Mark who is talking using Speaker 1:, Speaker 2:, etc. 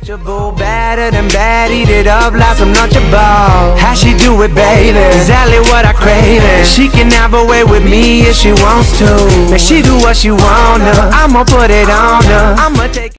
Speaker 1: untouchable, better than bad, eat it up like some Lunchables. How she do it, baby? Exactly what I crave. She can have her way with me if she wants to. Make she do what she wanna. I'ma put it on her. I'ma take